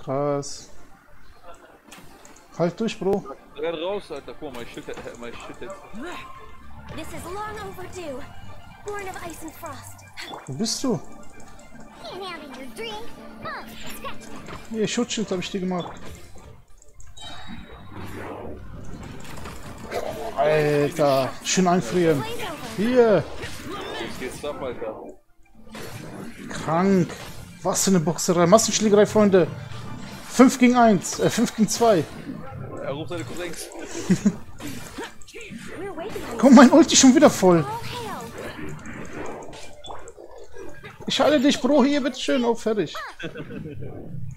Krass. Halt durch, Bro. Renn raus, Alter. Guck mal, mein Schild jetzt. This is long overdue. Born of ice and frost. Wo bist du? Can't have your drink. Oh, scratch that. Hier, Schutzschild habe ich dir gemacht. Alter, schön einfrieren. Blaze over. Hier, Jetzt geht's ab, Alter. krank. Was für eine Boxerei. Massenschlägerei, Freunde. 5 gegen 1, 5 gegen 2. Er ruft seine Cousins. We're way behind. Komm, mein Ulti schon wieder voll. All hail. Ich heile dich, Bro. Hier, bitteschön. Oh, fertig.